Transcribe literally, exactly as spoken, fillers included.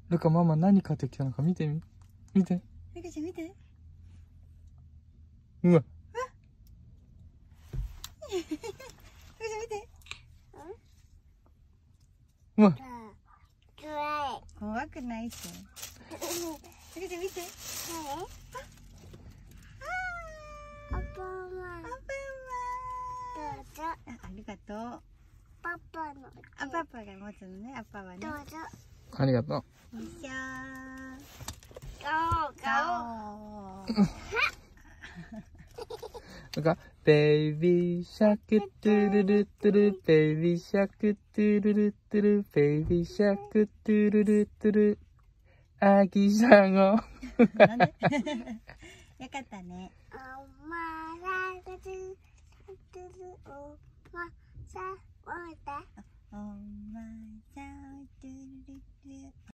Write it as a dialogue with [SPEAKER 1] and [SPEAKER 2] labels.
[SPEAKER 1] ルカ、ママ何買ってきたのか見てみ。見て。
[SPEAKER 2] ルカちゃん見て。
[SPEAKER 1] うわ。
[SPEAKER 2] ルカちゃん見て。
[SPEAKER 1] うわ。
[SPEAKER 2] 怖くないっしょ。ルカちゃん見て。
[SPEAKER 3] アンパンマン。
[SPEAKER 2] アンパンマン。
[SPEAKER 3] どうぞ。
[SPEAKER 2] あ、ありがとう。
[SPEAKER 3] パパの。
[SPEAKER 2] あ、パパが持つのね、アッパはね。
[SPEAKER 3] どうぞ。
[SPEAKER 1] ありがとう。
[SPEAKER 2] よいしょー。
[SPEAKER 3] ガオガ
[SPEAKER 2] ガオ。
[SPEAKER 1] ルカ、ベイビーシャクトゥルルトゥル、ベイビーシャクトゥルルトゥル、ベイビーシャクトゥルルトゥル、アギサゴ。
[SPEAKER 2] なんでよかったね。
[SPEAKER 3] オ。おまらがず、ずずおまさおだ。
[SPEAKER 2] おまさおとるるる。